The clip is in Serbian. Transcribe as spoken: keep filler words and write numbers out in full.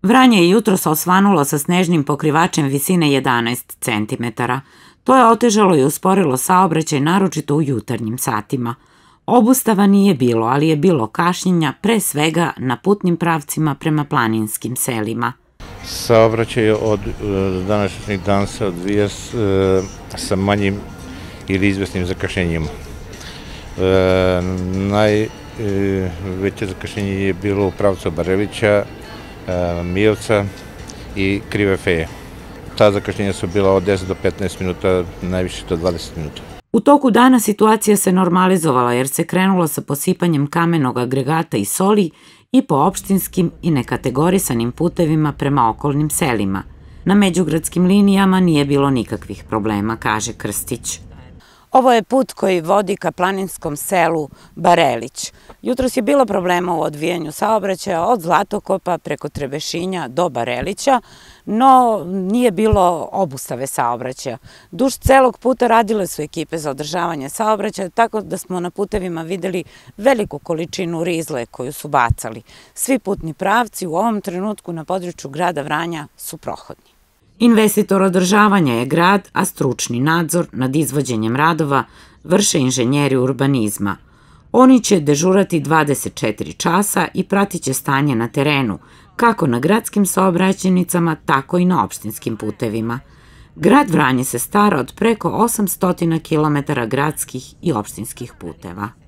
Vranje je jutros osvanulo sa snežnim pokrivačem visine jedanaest centimetara. To je otežalo i usporilo saobraćaj, naročito u jutarnjim satima. Obustava nije bilo, ali je bilo kašnjenja, pre svega na putnim pravcima prema planinskim selima. Saobraćaj od današnjeg dana se odvija sa manjim ili izvesnim zakašnjenjima. Najveće zakašnjenje je bilo u pravcu Barelića, Mijevca i Krive Feje. Ta zakašnjenja su bila od deset do petnaest minuta, najviše do dvadeset minuta. U toku dana situacija se normalizovala jer se krenulo sa posipanjem kamenog agregata i soli i po opštinskim i nekategorisanim putevima prema okolnim selima. Na međugradskim linijama nije bilo nikakvih problema, kaže Krstić. Ovo je put koji vodi ka planinskom selu Barelić. Jutros je bilo problema u odvijanju saobraćaja od Zlatokopa preko Trebešinja do Barelića, no nije bilo obustave saobraćaja. Duž celog puta radile su ekipe za održavanje saobraćaja, tako da smo na putevima videli veliku količinu rizle koju su bacali. Svi putni pravci u ovom trenutku na području grada Vranja su prohodni. Investitor održavanja je grad, a stručni nadzor nad izvođenjem radova vrše inženjeri urbanizma. Oni će dežurati dvadeset četiri časa i pratit će stanje na terenu, kako na gradskim saobraćajnicama, tako i na opštinskim putevima. Grad Vranje se stara od preko osamsto kilometara gradskih i opštinskih puteva.